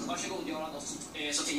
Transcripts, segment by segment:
Varsågod, Göran och Sofia.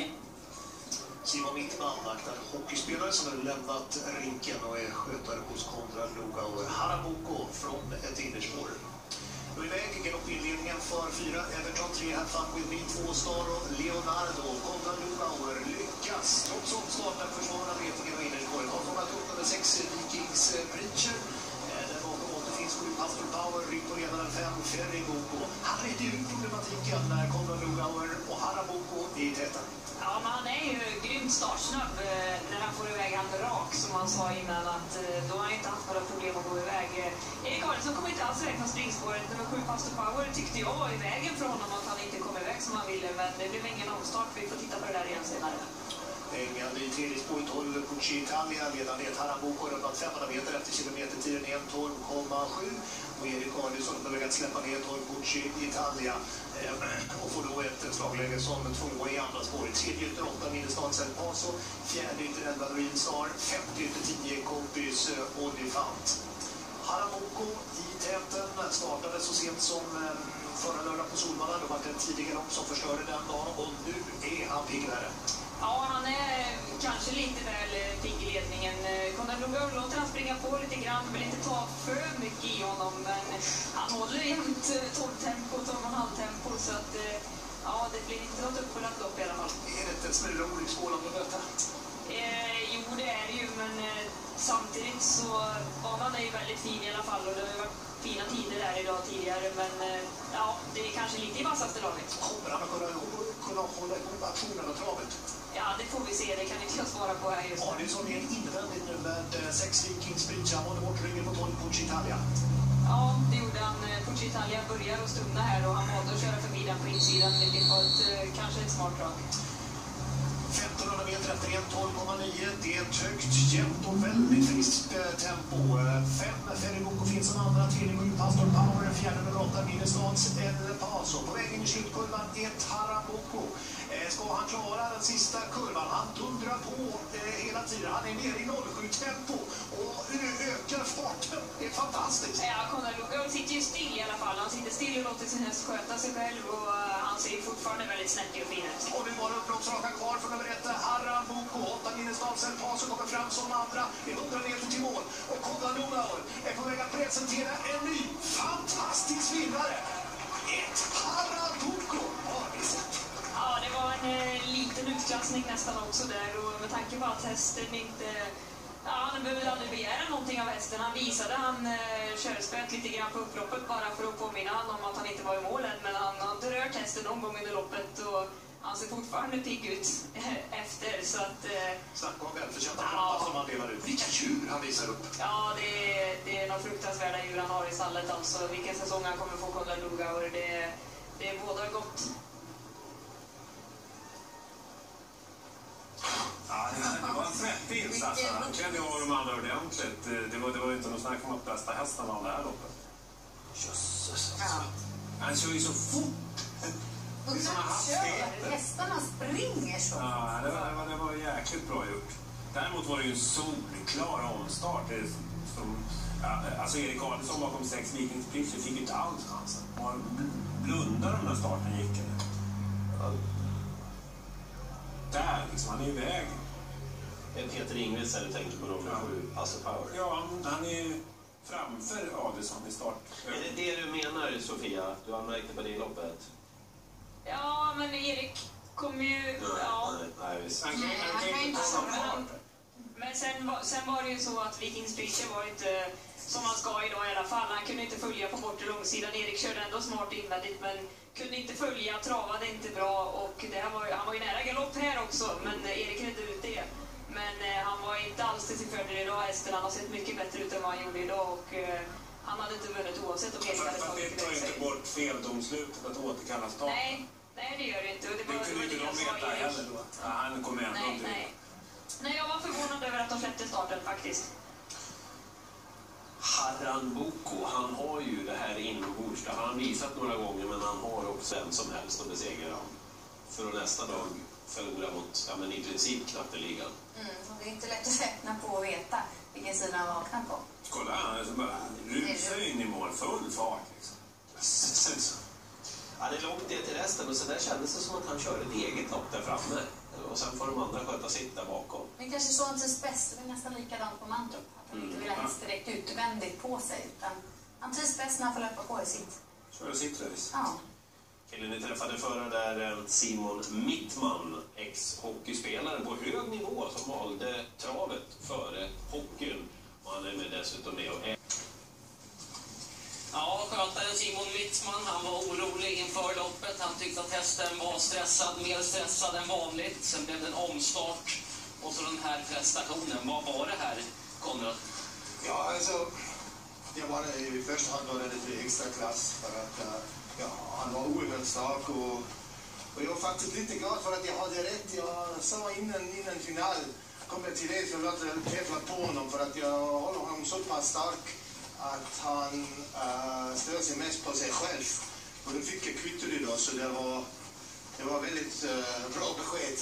Simon Mittman, aktad hockeyspelare som har lämnat rinken och är skötare hos Konrad Lugauer. Haraboko från ett innerspår. Då är väg galoppinledningen för 4, Everton 3, Have Fun With Me 2, Staro, Leonardo, Konrad Lugauer lyckas. Trots omstarten försvarar retingen och innerspåret. Har fångat upp nummer 6, Vikings Preacher. Där bakom återfinns 7, Pastor Power, Rico ledaren 5, Ferry Boko. Han räddde ut problematiken när Konrad Lugauer och Haraboko i täten. Ja, men han är ju grymt startsnabb när han får iväg han rak, som han sa innan, att då har han inte haft några problem att gå iväg. Erik Adelsson kommer inte alls räkna springspåret. Nummer 7, Pastor Power, tyckte jag var i vägen för honom att han inte kom iväg som han ville, men det blev ingen omstart. Vi får titta på det där igen senare. Hängande i tredje spåret håller Pucci Italia, redan ner Haraboko rundat 500 meter efter kilometertiden 1:12,7. Och Erik Adelsson är på väg att släppa ner Pucci Italia och får då ett slagläge som 2 i andra spåret. Tredje ytter 8 Minestans El Paso, fjärde ytter 11 Green Star, femte ytter 10 Kompis Olifant. Haraboko i täten startade så sent som förra lördag på Solvalla. Det var en tidigare lopp som förstörde den dagen och nu är han piggare. Ja, han är kanske lite väl pigg i ledningen. Konrad Lugauer låter han springa på lite grann, vill inte ta för mycket i honom, men han håller jämt 12-tempo, 12,5-tempo, så att ja, det blir inte något uppfullat lopp i alla fall. Är det inte en smula olycksmålande möte? Jo, det är det ju, men samtidigt så banan är ju väldigt fin i alla fall, och det har ju varit fina tider där idag tidigare, men ja, det är kanske lite i vassaste laget. Kommer han att kunna hålla ihop aktionen och travet? Ja, det får vi se. Det kan inte jag svara på här just nu. Adelsson är invändigt nu med 6 Vikings Preacher. Han håller bort ryggen på 12 Pucci Italia. Ja, det gjorde han. Pucci Italia börjar att stumna här och han valde att köra förbi den på insidan. Det var kanske ett smart drag. 1500 meter efter 1:12,9. Det är ett högt, jämnt och väldigt friskt tempo. 5 Ferry Boko finns som andra, 3 Pastor Power, 4 nummer 8 Minestans El Paso. På väg in i slutkurvan 1 Haraboko. Ska han klara den sista kurvan? Han dundrar på hela tiden. Han är nere i 07-tempo och nu ökar farten. Det är fantastiskt. Ja, Konrad Lugauer sitter ju still i alla fall. Han sitter still och låter sin häst sköta sig själv och han ser fortfarande väldigt snäckig och fin ut. Och nu var det upploppsraka kvar från nummer 1 Haraboko. 8 Minestans El Paso kommer fram som andra. Det är 100 meter till mål. Och Konrad Lugauer är på väg att presentera en ny fantastisk vinnare. 1 Haraboko har vi sett. Ja, det var en liten utklassning nästan också där, och med tanke på att hästen inte... Ja, han behövde aldrig begära någonting av hästen. Han visade han körspöt lite grann på upploppet bara för att påminna han om att han inte var i målen, men han har inte rört hästen någon gång under loppet och han ser fortfarande pigg ut efter, så att... Snacka om välförtjänta knappar som han delar ut. Vilka djur han visar upp! Ja, det är några fruktansvärda djur han har i stallet alltså. Vilken säsong han kommer få Konrad Lugauer, det bådar gott. Ja, det var en svettig insats. Han kände av de andra ordentligt. Det var ju inte någon snack om att bästa hästen av det här loppet. Jösses. Ja. Han kör ju så fort. Och Det är såna kör. hastigheter. Hästarna springer så. Ja, det var jäkligt bra gjort. Däremot var det ju en solklar omstart. Alltså Erik Adelsson bakom 6 Vikings Preacher fick ju inte alls chansen. Han blundade när starten gick. Där, liksom, han är i väg. Peter Ingves eller tänker på nummer 7, Pastor Power? Ja, han är ju framför Adelsson i start. Är det du menar, Sofia? Du har märkt det på det loppet? Ja, men Erik kommer ju... Nej, visst. Han kan inte köra. Men sen var det ju så att Vikings Preacher var inte som han ska idag i alla fall. Han kunde inte följa på bortre långsidan. Erik körde ändå smart invändigt, men kunde inte följa, travade inte bra, och han var ju nära galopp här också, men Erik redde ut det. Men han var inte alls till sin fördel idag, hästen. Han har sett mycket bättre ut än vad han gjorde idag, och han hade inte vunnit oavsett om Erik hade tagit det tar inte bort feldomslutet att återkalla starten. Nej, det gör det inte. Och det kunde inte de veta heller då. Ja, han kommer ändå inte. Nej, jag var förvånad över att de släppte starten faktiskt. Haraboko, han har ju det här inombords. Det har han visat några gånger, men han har också en som helst att besegra dem. För att nästa dag förlora mot, i princip knappeligan. Det är inte lätt att räkna på och veta vilken sida han vaknar på. Kolla, han är så bara rusar in i mål, full fart liksom. Han är långt ner till resten och så där kändes det som att han körde ett eget lopp där framme. Och sen får de andra sköta sitt där bakom. Men kanske så han trivs bäst, det är nästan likadant på Mantorp. Att han inte vill ha häst direkt utvändigt på sig, utan han trivs bäst när han får löpa på i sitt. Köra sitt race. Ja. Killen ni träffade förra där Simon Mittman, ex-hockeyspelare på hög nivå som valde travet före hockeyn. Och han är med dessutom med och Ja, skötaren Simon Witzman, han var orolig inför loppet. Han tyckte att hästen var stressad, mer stressad än vanligt. Sen blev det en omstart och så den här prestationen. Vad var det här, Konrad? Ja, alltså, det var i första hand var det lite extra klass för att han var oerhört stark och jag var faktiskt lite glad för att jag hade rätt. Jag sa innan final, kom jag till det för att tävla på honom för att jag håller honom så pass stark att han stör sig mest på sig själv. Och då fick jag kvitto det då, så det var väldigt bra besked.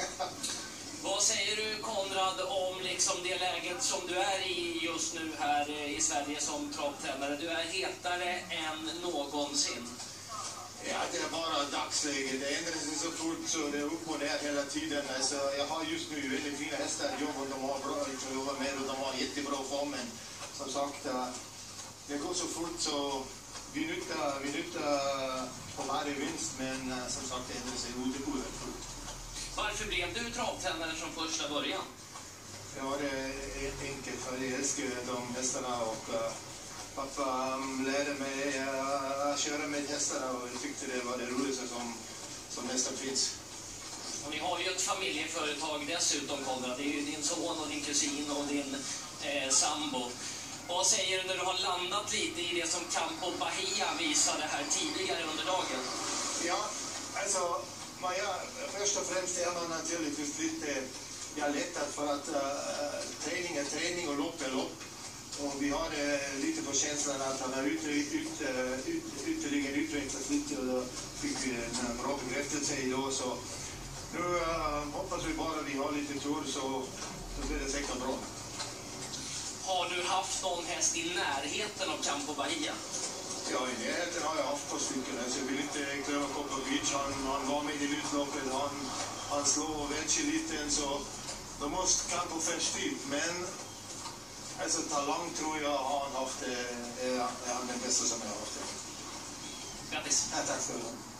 Vad säger du, Konrad, om liksom det läget som du är i just nu här i Sverige som travtränare? Du är hetare än någonsin. Ja, det är bara dagsläget. Det ändrar sig så fort så det är upp och ner hela tiden. Alltså, jag har just nu väldigt fina hästar att jobba och de har bra att jobba med och de har jättebra form. Men som sagt, det går så fort så vi nyttar på varje vinst, men som sagt det ändrar sig oerhört fort. Varför blev du travtränare från första början? Ja, det är enkelt för jag älskar de hästarna och pappa lärde mig att köra med hästarna och jag tyckte det var det roligaste som nästan finns. Och ni har ju ett familjeföretag dessutom, Konrad. Det är ju din son och din kusin och din sambo. Vad säger du när du har landat lite i det som Campo Bahia visade här tidigare under dagen? Ja, alltså först och främst är man naturligtvis lite lättad för att träning är träning och lopp är lopp. Och vi har lite på känslan att han har ytterligare utvecklats lite och då fick vi en bra bekräftelse idag. Så nu hoppas vi bara vi har lite tur så blir det säkert bra. Har du haft någon häst i närheten av Campo Bahia? Ja, i närheten har jag haft på stycken. Alltså, jag vill inte glömma Kopovic. Han var med i utloppet. Han slår väldigt lite så då måste Campo först ut. Men alltså talang tror jag har han haft. Är han den bästa som jag har haft. Grattis. Ja, tack ska du ha.